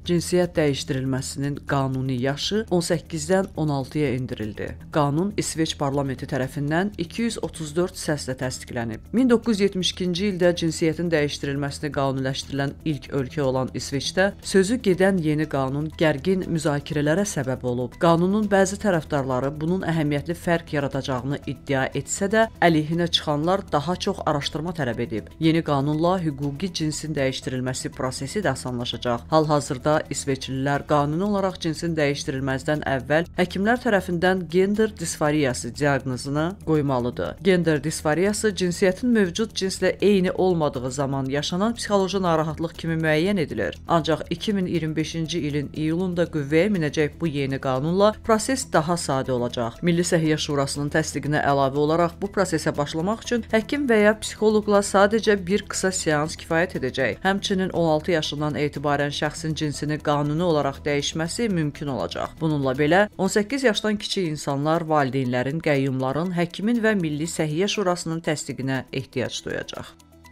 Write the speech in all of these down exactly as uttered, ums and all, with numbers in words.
cinsiyyət dəyişdirilməsinin qanuni yaşı on səkkizdən on altıya endirildi. Qanun İsveç parlamenti tərəfindən iki yüz otuz dörd səslə təsdiqlənib. min doqquz yüz yetmiş ikinci ildə cinsiyyətin dəyişdirilməsini qanuniləşdirilən ilk ölkə olan İsveçdə sözü gedən yeni qanun gərgin müzakirələrə səbəb olub. Qanunun bəzi tərəfdarları bunun əhəmiyyətli fərq yaradacağını iddia etsə də, əleyhinə çıxanlar daha çox araşdırma tələb edib. Yeni qanunla hüquqi cinsin dəyişdirilməsi prosesi də asanlaşacaq. Hal-hazırda İsveçlilər qanuni olaraq cinsin dəyişdirilməzdən əvvəl həkimlər tərəfindən gender disforiyası diaqnozunu qoymalıdır. Gender disforiyası cinsiyyətin mövcud cinslə eyni olmadığı zaman yaşanan psixoloji narahatlıq kimi müəyyən edilir. Ancaq iki min iyirmi beşinci ilin iyulunda qüvvəyə minəcək bu yeni qanunla proses daha sadə olacaq. Milli Səhiyyə Şurasının təsdiqinə əlavə olaraq bu prosesə başlamaq üçün həkim və ya psixoloqla sadəcə bir qısa seans kifayət edəcək. Həmçinin on altı yaşından etibarən şəxsin cinsini qanuni olaraq dəyişməsi mümkün olacaq. Bununla belə on səkkiz yaşdan kiçik insanlar valideynlərin, qəyyumların, həkimin və Milli Səhiyyə Şurasının təsdiqinə ehtiyac duyacaq.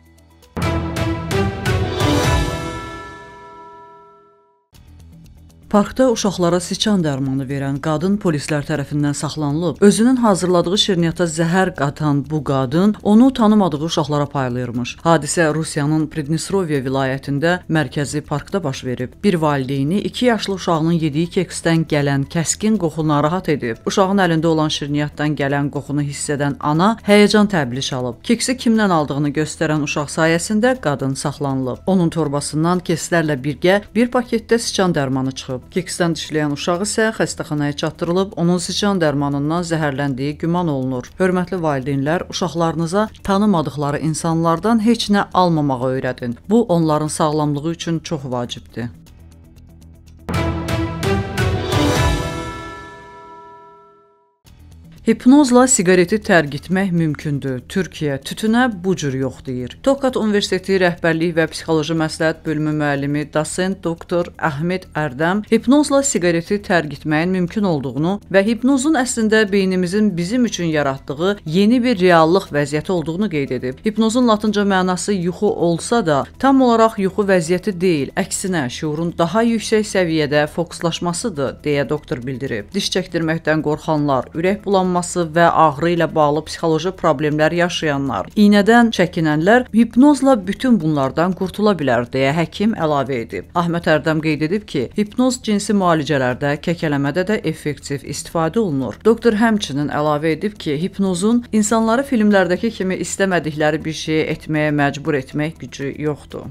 Parkda uşaqlara siçan dərmanı verən qadın polislər tərəfindən saxlanılıb. Özünün hazırladığı şirniyyata zəhər qatan bu qadın onu tanımadığı uşaqlara paylayırmış. Hadisə Rusiyanın Pridnestrovye vilayətində mərkəzi parkda baş verib. Bir valideyni iki yaşlı uşağının yediyi keksdən gələn kəskin qoxu narahat edib. Uşağın əlində olan şirniyyatdan gələn qoxunu hiss edən ana həyəcan təbliş alıb. Keksi kimdən aldığını göstərən uşaq sayəsində qadın saxlanılıb. Onun torbasından kekslərlə birgə bir paketdə siçan dərmanı çıxıb. Keksdən dişləyən uşaq isə xəstəxanaya çatdırılıb, onun siçan dərmanından zəhərləndiyi güman olunur. Hörmətli valideynlər, uşaqlarınıza tanımadıqları insanlardan heç nə almamağı öyrədin. Bu, onların sağlamlığı üçün çox vacibdir. Hipnozla siqareti tərk etmək mümkündür. Türkiyə tütünə bu cür yox deyir. Tokat Universiteti Rəhbərlik və Psixoloji Məsləhət bölümü müəllimi dosent doktor Əhməd Ərdəm hipnozla siqareti tərk etməyin mümkün olduğunu və hipnozun əslində beynimizin bizim üçün yaratdığı yeni bir reallıq vəziyyəti olduğunu qeyd edib. Hipnozun latınca mənası yuxu olsa da, tam olaraq yuxu vəziyyəti deyil, əksinə şuurun daha yüksək səviyyədə fokuslaşmasıdır, deyə doktor bildirib. Diş çəkdirməkdən qorxanlar, ürək bulanması və ağrı ilə bağlı psixoloji problemlər yaşayanlar, iynədən çəkinənlər hipnozla bütün bunlardan qurtula bilər, deyə həkim əlavə edib. Əhməd Ərdəm qeyd edib ki, hipnoz cinsi müalicələrdə, kəkələmədə də effektiv istifadə olunur. Doktor həmçinin əlavə edib ki, hipnozun insanları filmlərdəki kimi istəmədikləri bir şeyi etməyə məcbur etmək gücü yoxdur.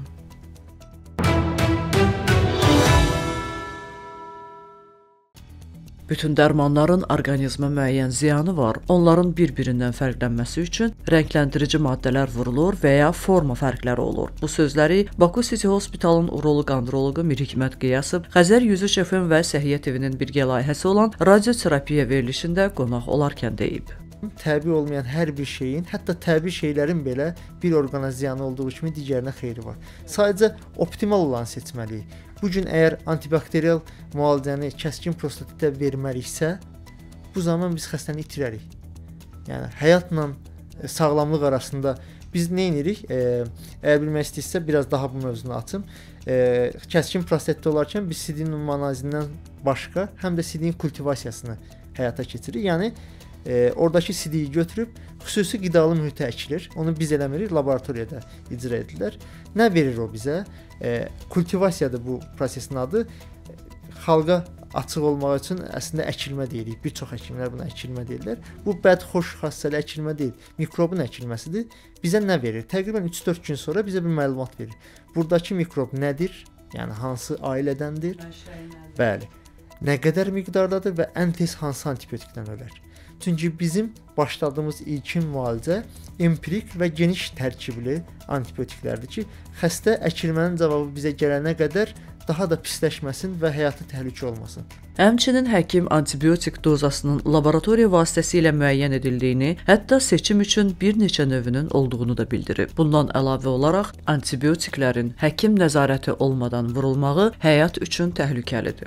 Bütün dərmanların orqanizmə müəyyən ziyanı var. Onların bir-birindən fərqlənməsi üçün rəngləndirici maddələr vurulur və ya forma fərqləri olur. Bu sözləri Baku City Hospitalın uroloq-androloqu Mir Hikmət Qiyasov Xəzər yüz üç F M və Səhiyyə T V-nin birgə layihəsi olan radioterapiya verilişində qonaq olarkən deyib. Təbii olmayan hər bir şeyin, hətta təbii şeylərin belə bir orqana ziyanı olduğu kimi digərinə xeyri var. Sadəcə optimal olanı seçməliyik. Bu gün əgər antibakterial müalicəni kəskin prostatitə verməriksə, bu zaman biz xəstəni itirərik. Yəni həyatla sağlamlıq arasında biz nə edirik? E, əgər bilmək istəyirsə, biraz daha bu mövzunu açım. E, kəskin prostatitdə olarkən biz sidin manazindən başqa, həm də sidin kultivasiyasını həyata keçiririk. Yəni E, oradakı sidiyi götürüb xüsusi qidalı mühitə əkilir. Onu biz eləmirik, laboratoriyada icra edilir. Nə verir o bizə? E, kultivasiyadır bu prosesin adı. Xalqa açıq olmaq üçün əslində əkilmə deyirik. Bir çox həkimlər buna əkilmə deyirlər. Bu bədxoş xassəli əkilmə deyil, mikrobun əkilməsidir. Bizə nə verir? Təqribən üç dörd gün sonra bizə bir məlumat verir. Buradakı mikrob nədir? Yəni hansı ailədəndir? Bəli. Nə qədər miqdardadır və ən tez hansı antibiotikdən ölər? Çünki bizim başladığımız ilkin müalicə empirik və geniş tərkibli antibiotiklərdir ki, xəstə əkilmənin cavabı bizə gələnə qədər daha da pisləşməsin və həyatı təhlükə olmasın. Həmçinin həkim antibiotik dozasının laboratoriya vasitəsilə müəyyən edildiyini, hətta seçim üçün bir neçə növünün olduğunu da bildirib. Bundan əlavə olaraq antibiotiklərin həkim nəzarəti olmadan vurulmağı həyat üçün təhlükəlidir.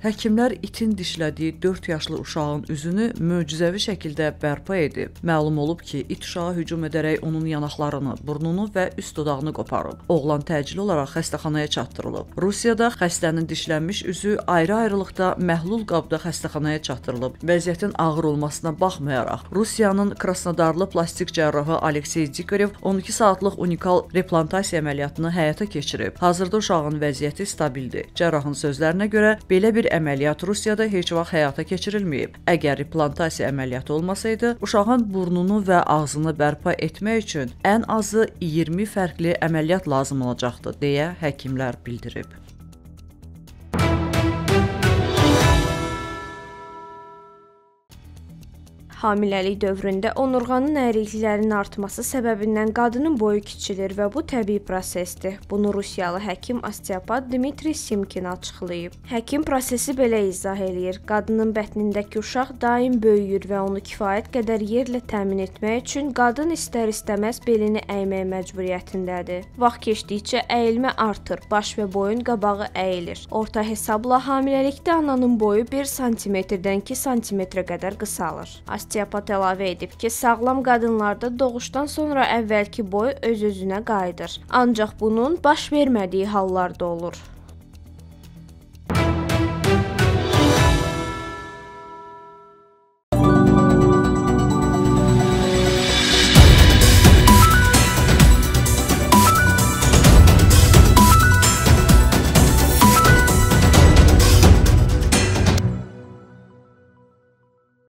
Həkimlər itin dişlədiyi dörd yaşlı uşağın üzünü möcüzəvi şəkildə bərpa edib. Məlum olub ki, it uşağa hücum edərək onun yanaqlarını, burnunu və üst dodağını qoparıb. Oğlan təcili olaraq xəstəxanaya çatdırılıb. Rusiyada xəstənin dişlənmiş üzü ayrı-ayrılıqda məhlul qabda xəstəxanaya çatdırılıb. Vəziyyətin ağır olmasına baxmayaraq, Rusiyanın Krasnodarlı plastik cərrahı Aleksey Dikorev on iki saatlıq unikal replantasiya əməliyyatını həyata keçirib. Hazırda uşağın vəziyyəti stabildir. Cərrahın sözlərinə görə belə bir əməliyyat Rusiyada heç vaxt həyata keçirilməyib. Əgər replantasiya əməliyyatı olmasaydı, uşağın burnunu və ağzını bərpa etmək üçün ən azı iyirmi fərqli əməliyyat lazım olacaqdı, deyə həkimlər bildirib. Hamiləlik dövründə onurğanın əyriliklərinin artması səbəbindən qadının boyu kiçilir və bu təbii prosesdir. Bunu Rusiyalı həkim osteopat Dmitri Simkin açıqlayıb. Həkim prosesi belə izah eləyir. Qadının bətnindəki uşaq daim böyüyür və onu kifayət qədər yerlə təmin etmək üçün qadın istər-istəməz belini əymək məcburiyyətindədir. Vaxt keçdikcə əyilmə artır, baş və boyun qabağı əyilir. Orta hesabla hamiləlikdə ananın boyu bir santimetrdən iki santimetrə qədər qısalır. Osteopat əlavə edib ki, sağlam qadınlarda doğuşdan sonra əvvəlki boy öz-özünə qayıdır. Ancaq bunun baş vermədiyi hallarda olur.